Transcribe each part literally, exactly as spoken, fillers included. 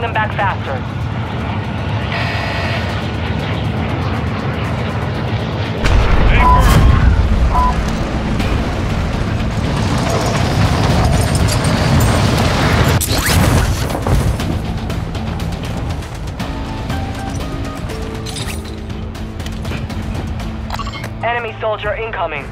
bring them back faster. Enemy soldier incoming.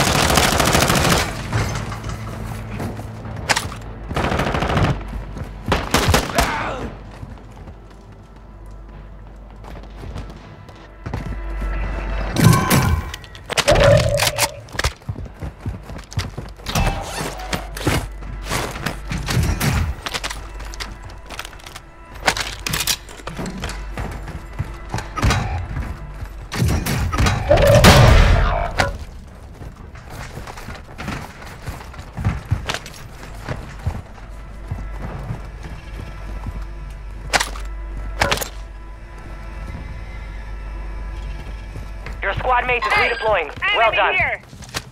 Your squad mate is hey, redeploying. Well done. Here.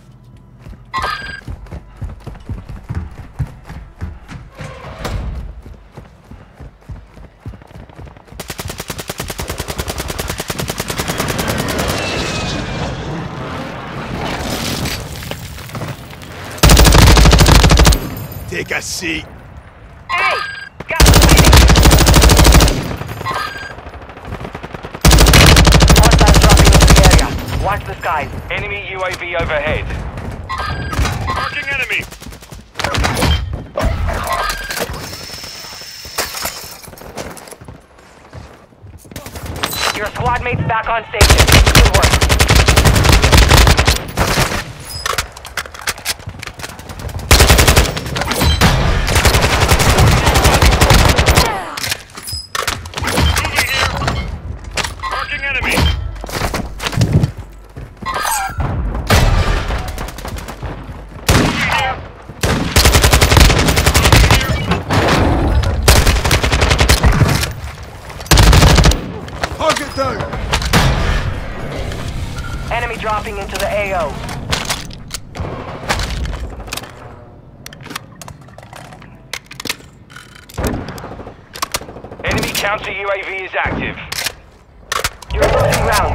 Take a seat. Hey! Got the Hostiles dropping into the area. Watch the skies. Enemy U A V overhead. Marking enemy. Your squad mate's back on station. Good work. Target down! Enemy dropping into the A O. Enemy counter U A V is active. You're losing ground.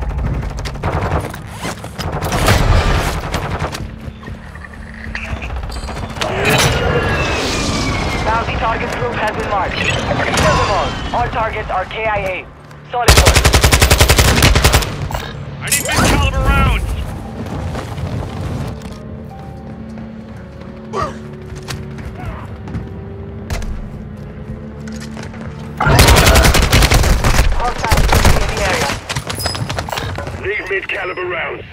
Bounty target group has been marked. Kill them all. All targets are K I A. Solid work. I need big caliber rounds. Hostiles in the area. Need mid caliber rounds.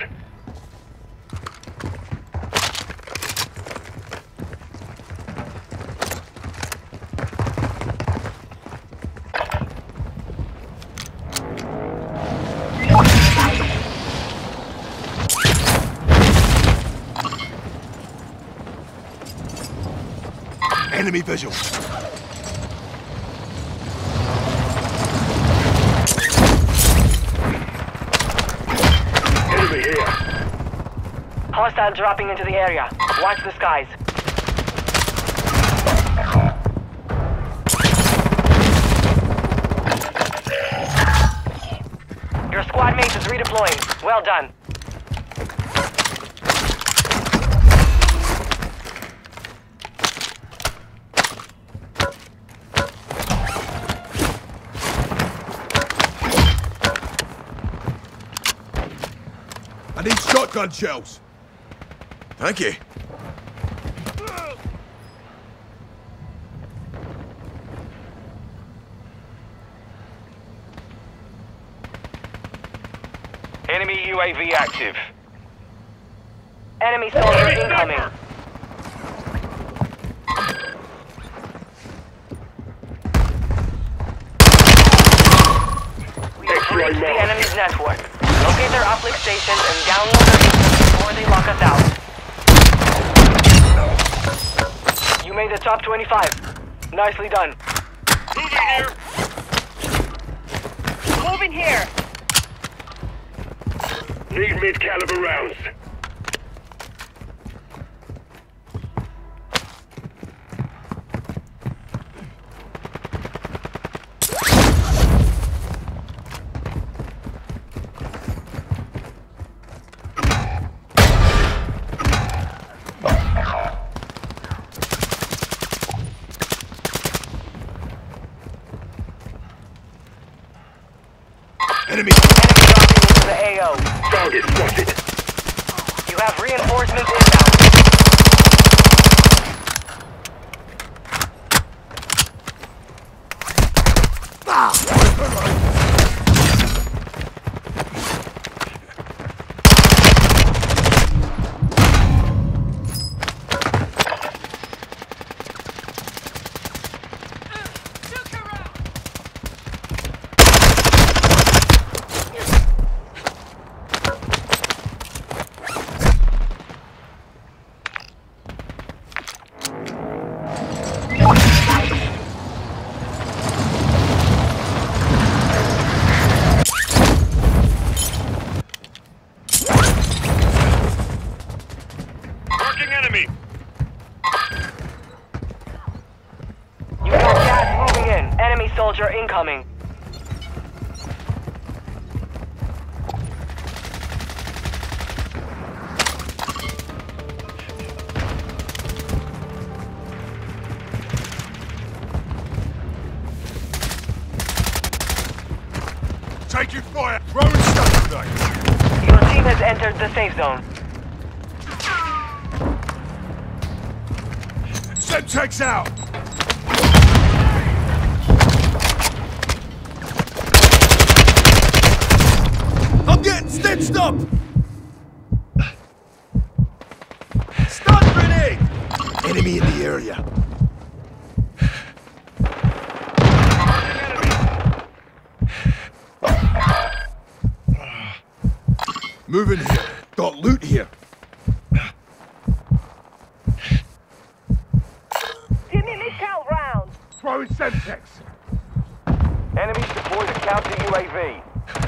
Enemy visual. Enemy here. Hostile dropping into the area. Watch the skies. Your squad mate is redeploying. Well done. I need shotgun shells. Thank you. Enemy U A V active. Enemy soldier incoming. We have breached the enemy's network. Locate their uplink stations and download their systems before they lock us out. You made the top twenty-five. Nicely done. Moving here. Moving here. Need mid caliber rounds. Enemy. Enemy dropping into the A O. Target spotted. You have reinforcements inbound. Marking enemy. You got gas moving in. Enemy soldier incoming. Taking fire. Throwing stun grenades. Your team has entered the safe zone. Semtex out. I'm getting stitched up. Stun grenade. Enemy in the area. Moving here. Got loot here. Give me mid-cal rounds. Throwing Semtex. Enemies deploy the counter U A V.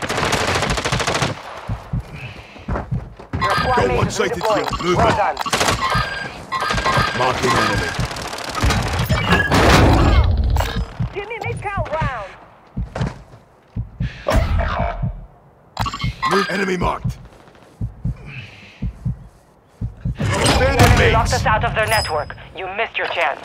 Your squad Got mate one is sighted redeploying. here. Movement. Well done. Marking enemy. Give me mid-cal rounds. Move. Enemy marked. The enemy locked Enemies. us out of their network. You missed your chance.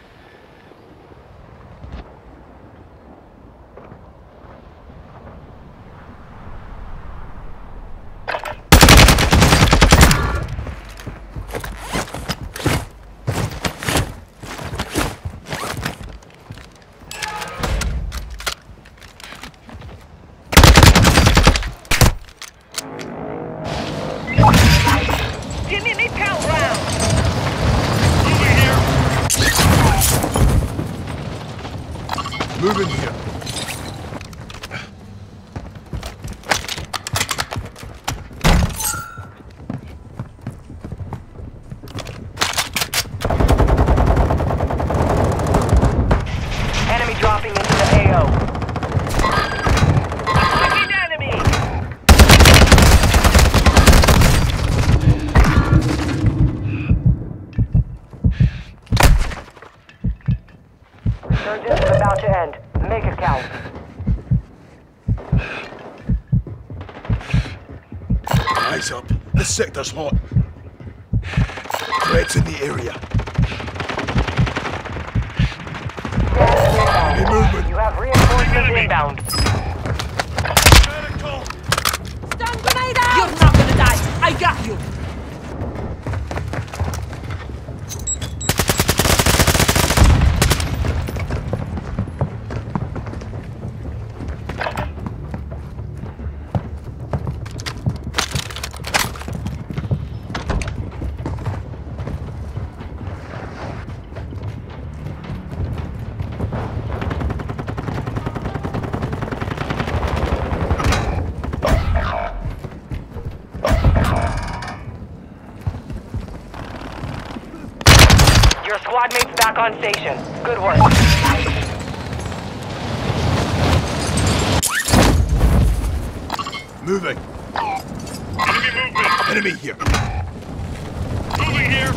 Give me mid-cal rounds. Moving here. Moving here. Enemy dropping into the A O. Fucking enemy. Surgeon is about to end. Make it count. Eyes up. This sector's hot. Threats in the area. Enemy movement. You have reinforcements inbound. Stun grenade out. You're not gonna die. I got you. Your squad mates back on station. Good work. Moving. Enemy movement. Enemy here. Moving here.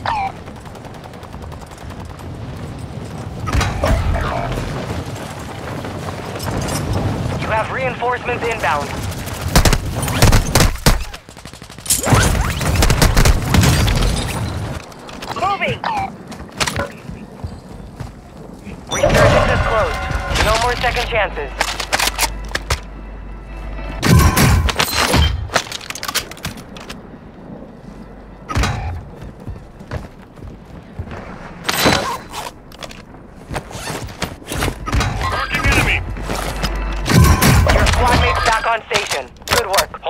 You have reinforcements inbound. Moving. Resurgence is closed. No more second chances.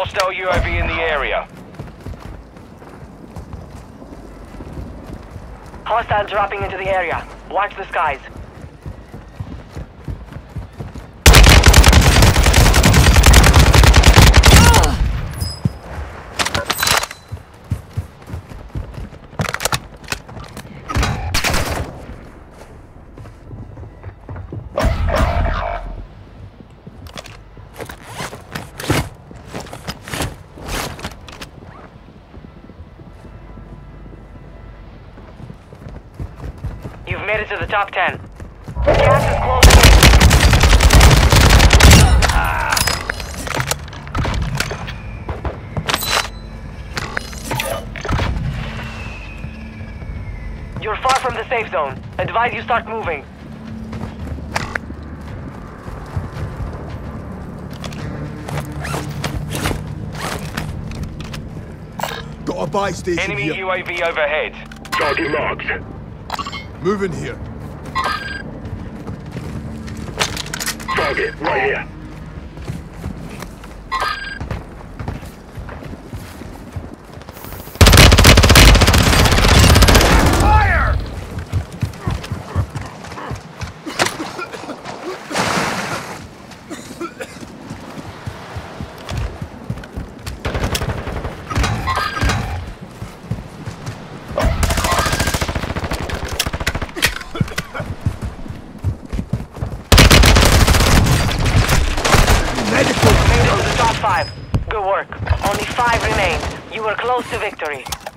hostile U A V in the area. Hostile dropping into the area. Watch the skies. You've made it to the top ten. Gas is closing in. You're far from the safe zone. Advise you start moving. Got a buy station Enemy here. U A V overhead. Target marked. Moving here. Target right here. Fire! Made it to the top five. Good work. Only five remain. You were close to victory.